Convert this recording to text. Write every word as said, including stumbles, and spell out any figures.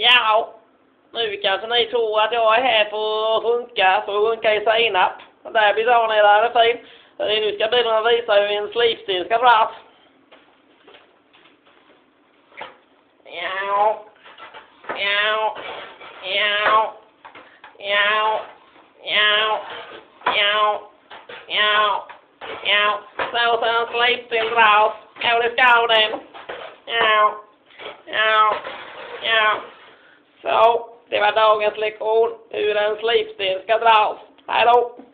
Ja, nu kanske ni tror att jag är här för att runka, för att runka i senap. Och där blir dagen är där är fin. Nu ska bilarna visa hur en slipstil ska dras. Ja, ja, ja, ja, ja, ja, ja, ja. Så ser en slipstil dras. Ja, det ska den. Ja, ja, ja. Så, det var dagens lektion hur en slipstil ska dras. Hej då!